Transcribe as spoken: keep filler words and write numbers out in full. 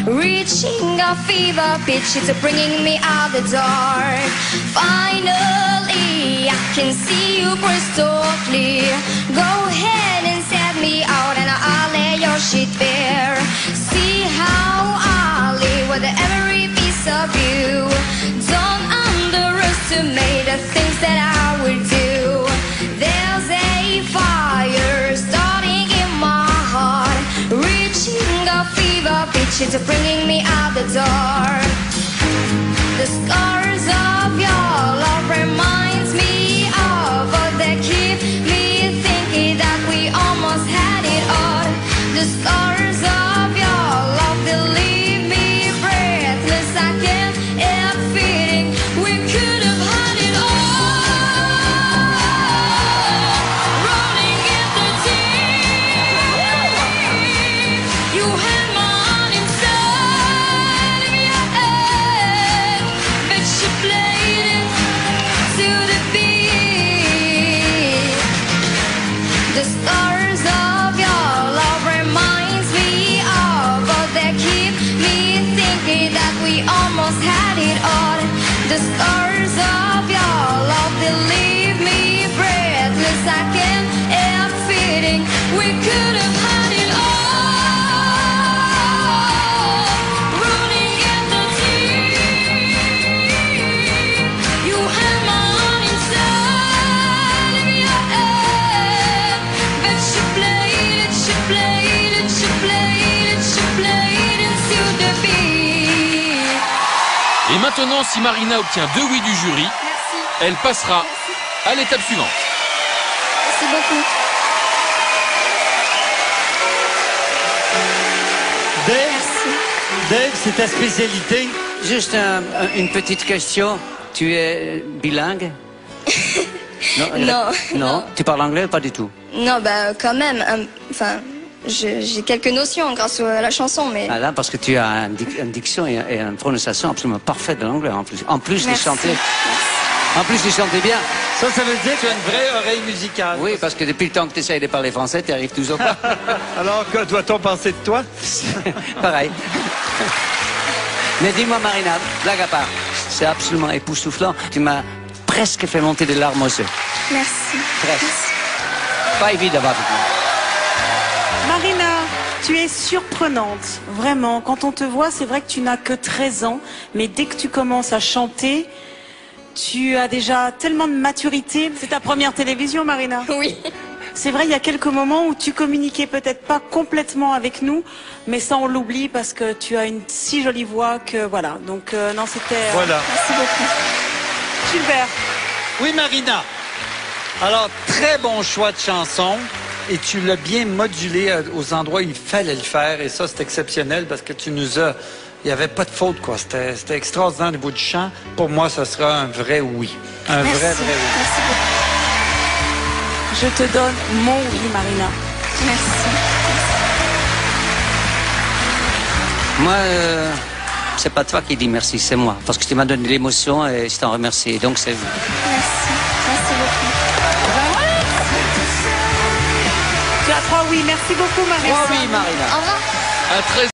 reaching a fever pitch, it's bringing me out the dark. Finally, I can see you crystal clear. Go ahead and set me out and I'll lay your shit bare. See how I live with every piece of you. Don't underestimate the things that I will do. There's a fire starting in my heart, reaching a fever pitch, it's bringing me out the dark. The scars of your love reminds me of what they keep me thinking that we almost had it all. The scars of your love, they leave me breathless. I can't help feeling we could have had it all. Rolling in the deep, you had my heart inside of your head, but you played it to the beat. The scars of your love reminds me of but they keep me thinking that we almost had it all. The scars of your love, they leave me breathless. I can't help feeling we could have had it all. Rolling in the deep, you had my heart inside of your head, but you played it, you played it, you played it, you played it to the beat. Et maintenant, si Marina obtient deux oui du jury, Merci. elle passera à l'étape suivante. Merci beaucoup. Dave, Merci. Dave, c'est ta spécialité? Juste un- un- une petite question. Tu es bilingue? Non. Non, Non. non. Tu parles anglais ou pas du tout? Non, bah quand même. un- Enfin, je- j'ai quelques notions grâce à la chanson, mais. Ah là, parce que tu as un dic- une diction et, et une prononciation absolument parfaite de l'anglais en plus. En plus Merci. de chanter. En plus de chanter bien. Ça, ça veut dire que tu as une vraie oreille musicale. Oui, parce que depuis le temps que tu essayes de parler français, tu n'y arrives toujours pas. Alors, que doit-on penser de toi? Pareil. Mais dis-moi, Marina, blague à part, c'est absolument époustouflant. Tu m'as presque fait monter des larmes aux yeux. Merci. Presque. Pas évident avec moi. Marina, tu es surprenante, vraiment. Quand on te voit, c'est vrai que tu n'as que treize ans, mais dès que tu commences à chanter, tu as déjà tellement de maturité. C'est ta première télévision, Marina? Oui. C'est vrai, il y a quelques moments où tu communiquais peut-être pas complètement avec nous, mais ça on l'oublie parce que tu as une si jolie voix que voilà. Donc euh, non, c'était euh, Voilà. Merci beaucoup. super. Oui, Marina. Alors, très bon choix de chanson. Et tu l'as bien modulé euh, aux endroits où il fallait le faire. Et ça, c'est exceptionnel parce que tu nous as... Il n'y avait pas de faute, quoi. C'était c'était extraordinaire au niveau du chant. Pour moi, ça sera un vrai oui. Un Merci. vrai, vrai oui. Merci beaucoup. Je te donne mon oui, Marina. Merci. Moi, euh, c'est pas toi qui dis merci, c'est moi. Parce que tu m'as donné l'émotion et je t'en remercie. Donc c'est vous. Merci. Merci beaucoup. Tu as trois oui. Merci beaucoup, Marina. Oh oui, Marina. Au revoir. À treize